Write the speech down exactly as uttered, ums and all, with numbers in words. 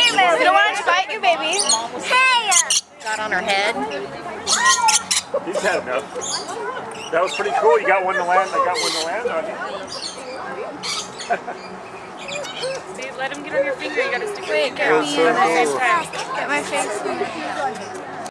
You don't want to bite your baby. Hey! Got on her head. He's had enough. That was pretty cool. You got one to land. I got one to land on you. See, let him get on your finger. You gotta stick your Wait, finger get out me at the same time. Get my face.